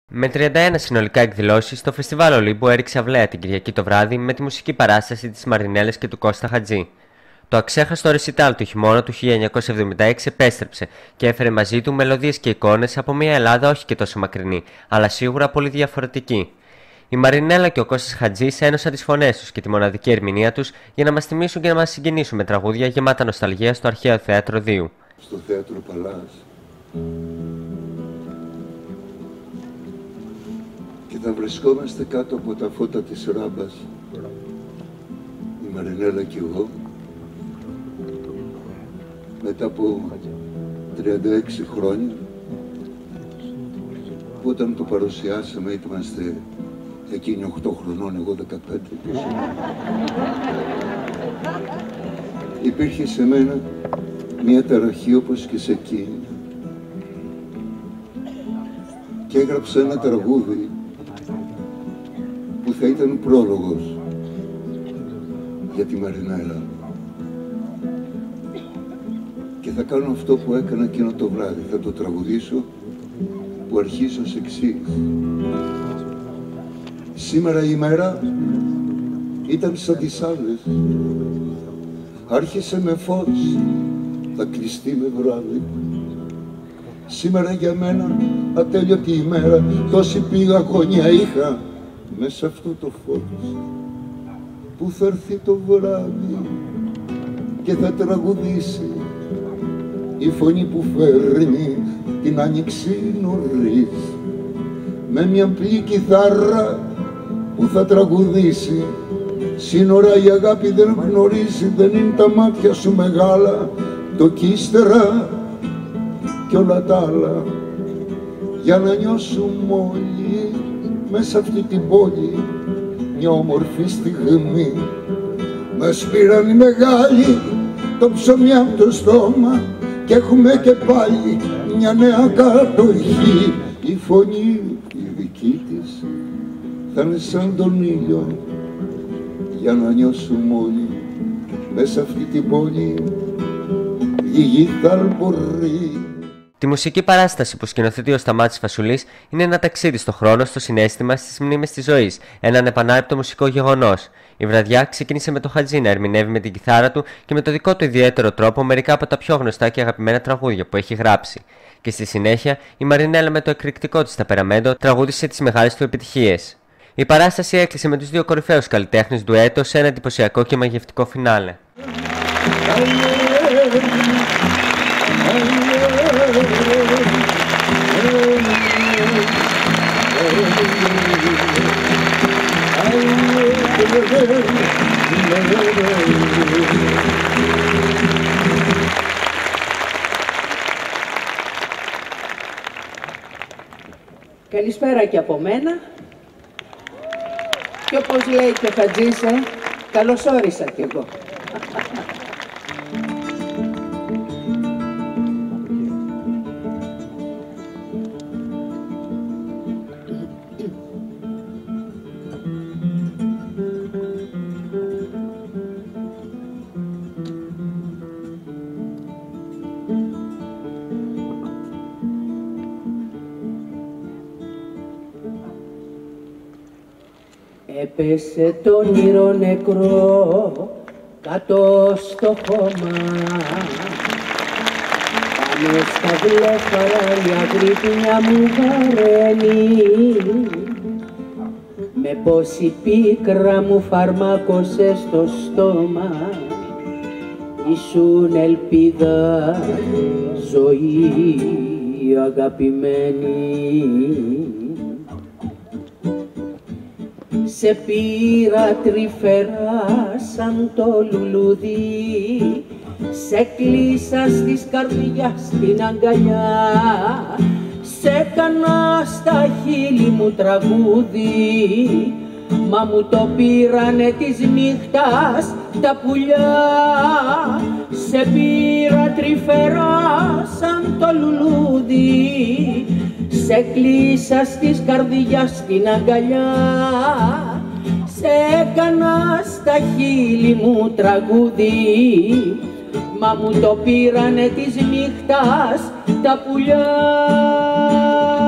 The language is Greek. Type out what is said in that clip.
Με 31 συνολικά εκδηλώσεις, το Φεστιβάλ Ολύμπου έριξε αυλαία την Κυριακή το βράδυ με τη μουσική παράσταση της Μαρινέλας και του Κώστα Χατζή. Το αξέχαστο ρεσιτάλ του χειμώνα του 1976 επέστρεψε και έφερε μαζί του μελωδίες και εικόνες από μια Ελλάδα όχι και τόσο μακρινή, αλλά σίγουρα πολύ διαφορετική. Η Μαρινέλα και ο Κώστας Χατζής ένωσαν τις φωνές τους και τη μοναδική ερμηνεία τους για να μας θυμίσουν και να μας συγκινήσουν με τραγούδια γεμάτα νοσταλγία στο αρχαίο θέατρο Δίου. Στο θέατρο Παλάς και θα βρισκόμαστε κάτω από τα φώτα της ράμπας, η Μαρινέλα και εγώ, μετά από 36 χρόνια, που όταν το παρουσιάσαμε είμαστε εκείνοι 8 χρονών, εγώ 15. Υπήρχε σε μένα μια ταραχή όπως και σε εκείνη και έγραψα ένα τραγούδι που θα ήταν πρόλογος για τη Μαρινέλα και θα κάνω αυτό που έκανα εκείνο το βράδυ, θα το τραγουδήσω που αρχίζω ως εξής. Σήμερα η μέρα ήταν σαν τις άλλες, άρχισε με φως, θα κλειστεί με βράδυ. Σήμερα για μένα ατέλειωτη ημέρα, τόση πήγα αγωνία είχα μέσα αυτό το φως που θα έρθει το βράδυ και θα τραγουδήσει η φωνή που φέρνει την άνοιξη νωρίς με μια απλή κιθάρα που θα τραγουδήσει. Σύνορα η αγάπη δεν γνωρίζει, δεν είναι τα μάτια σου μεγάλα, το κύστερα κι όλα τα άλλα. Για να νιώσουμε όλοι μέσα αυτή την πόλη μια όμορφη στιγμή. Μας πήραν οι μεγάλοι το ψωμί από το στόμα και έχουμε και πάλι μια νέα κατοχή. Η φωνή η δική της θα είναι σαν τον ήλιο για να νιώσουμε όλοι μέσα αυτή την πόλη η γη θα μπορεί. Τη μουσική παράσταση που σκηνοθετεί ο Σταμάτης Φασουλής είναι ένα ταξίδι στο χρόνο, στο συναίσθημα, στις μνήμες της ζωής, ένα ανεπανάληπτο μουσικό γεγονός. Η βραδιά ξεκίνησε με το Χατζή να ερμηνεύει με την κιθάρα του και με το δικό του ιδιαίτερο τρόπο μερικά από τα πιο γνωστά και αγαπημένα τραγούδια που έχει γράψει. Και στη συνέχεια η Μαρινέλα με το εκρηκτικό της ταπεραμέντο τραγούδισε τις μεγάλες του επιτυχίες. Η παράσταση έκλεισε με τους δύο κορυφαίους καλλιτέχνες ντουέτο σε ένα εντυπωσιακό και μαγευτικό φινάλε. Καλησπέρα και από μένα. Και όπως λέει και ο Χατζής, καλώς όρισα κι εγώ. Έπεσε το όνειρο νεκρό κάτω στο χώμα. Πάμε στα βλέφαρα η αγρύπνια μου βαραίνει. Με πόση πίκρα μου φαρμάκωσε στο στόμα. Ήσουν ελπίδα, ζωή αγαπημένη. Σε πήρα τρυφερά σαν το λουλούδι, σε κλείσα στις καρδιάς την αγκαλιά, σε έκανα στα χείλη μου τραγούδι, μα μου το πήρανε της νύχτας τα πουλιά. Σε πήρα τρυφερά σαν το λουλούδι, σε κλείσα στις καρδιάς την αγκαλιά, σε έκανα στα χείλη μου τραγούδι, μα μου το πήρανε της νύχτας τα πουλιά.